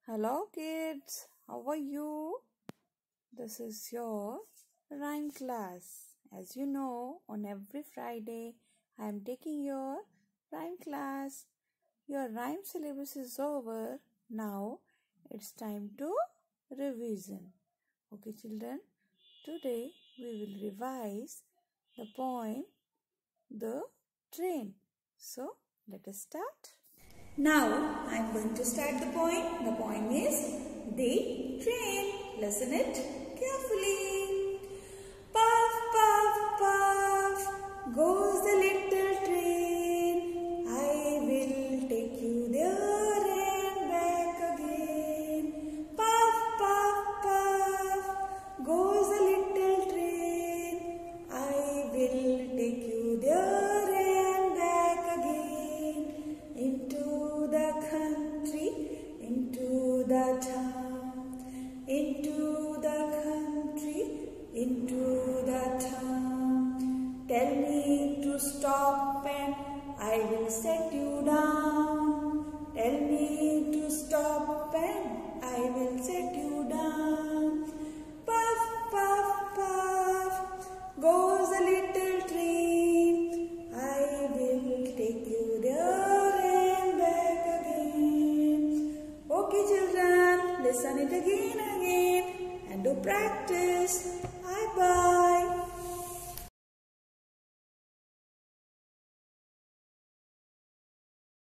Hello kids, how are you? This is your rhyme class. As you know, on every Friday I am taking your rhyme class. Your rhyme syllabus is over. Now it's time to revision. Okay children, today we will revise the poem The Train. So let us start. Now I am going to start the poem. The poem is The Train. Listen it carefully. Puff, puff, puff goes the little train. I will take you there and back again. Puff, puff, puff goes the little train. I will take you there and back again. Into the country, into the town, into the country, into the town. Tell me to stop and I will set you down. Tell me to stop and I will set you down. Puff, puff, puff goes a little train. I will take you there and back again. Okay children, listen it again and do practice. Bye bye.